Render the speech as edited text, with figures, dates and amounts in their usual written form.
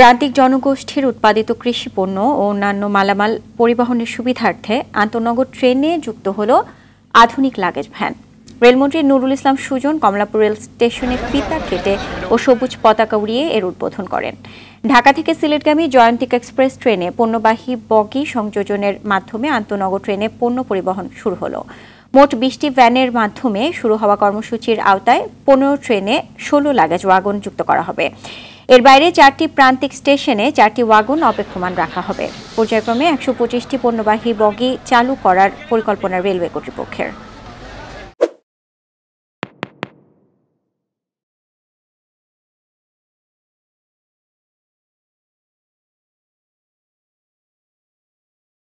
প্রান্তিক জনগোষ্ঠীর উৎপাদিত কৃষি পণ্য ও অন্যান্য মালামাল পরিবহনের সুবিধার্থে আন্তনগর ট্রেনে যুক্ত হলো আধুনিক লাগেজ ভ্যান। রেলমন্ত্রী নুরুল ইসলাম সুজন কমলাপুর রেল স্টেশনে ফিতা কেটে ও সবুজ পতাকা উড়িয়ে এর উদ্বোধন করেন। ঢাকা থেকে সিলেটগামী জয়ন্তিক এক্সপ্রেস ট্রেনে পণ্যবাহী বগি সংযোজনের মাধ্যমে আন্তনগর ট্রেনে পণ্য পরিবহন শুরু হলো। মোট 20টি ভ্যানের মাধ্যমে শুরু হওয়া কর্মসূচির আওতায় 15 ট্রেনে 16 লাগেজ ওয়াগন যুক্ত করা হবে। এর বাইরে 4টি প্রান্তিক স্টেশনে 4টি ওয়াগন অপেক্ষমান রাখা হবে। পর্যায়ক্রমে 125টি পণ্যবাহী বগি চালু করার পরিকল্পনা রেলওয়ে কর্তৃপক্ষের।